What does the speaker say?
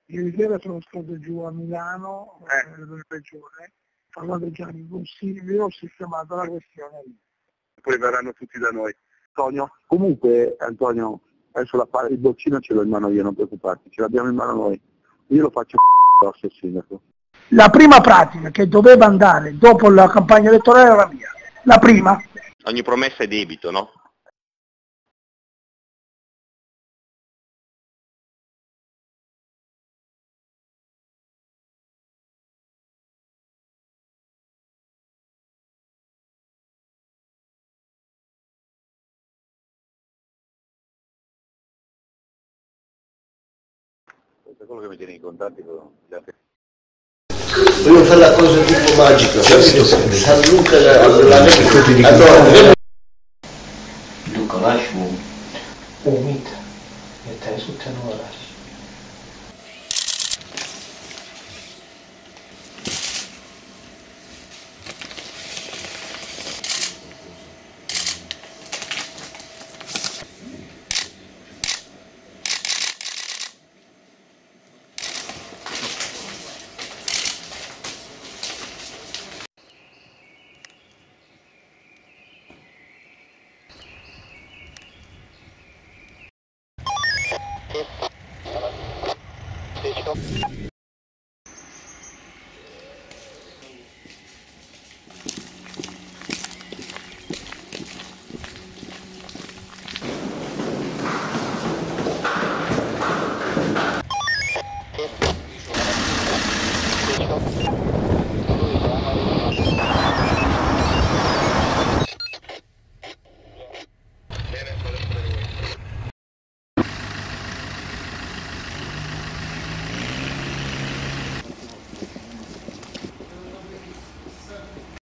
Ieri sera sono stato giù a Milano, nella regione, parlando già con Silvio, ho sistemato la questione lì. Poi verranno tutti da noi. Antonio, comunque Antonio, adesso il boccino ce l'ho in mano io, non preoccuparti, ce l'abbiamo in mano noi. Io lo faccio grosso il sindaco. La prima pratica che doveva andare dopo la campagna elettorale era mia. La prima. Ogni promessa è debito, no? Questo è quello che mi tiene in contatto con gli altri. Voglio fare la cosa tipo magica, San Luca allora Dokonaš mu umit, jer taj su te moraš. Sì.